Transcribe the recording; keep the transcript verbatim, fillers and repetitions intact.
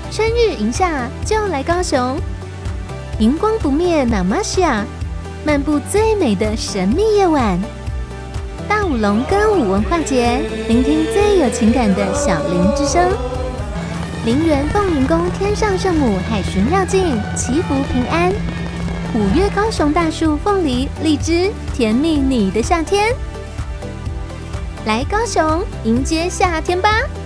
春日迎夏就来高雄，荧光不灭 Namasia， 漫步最美的神秘夜晚。大舞龙歌舞文化节，聆听最有情感的小林之声。林园凤云宫天上圣母海巡绕境，祈福平安。五月高雄大树凤梨荔枝，甜蜜你的夏天。来高雄迎接夏天吧！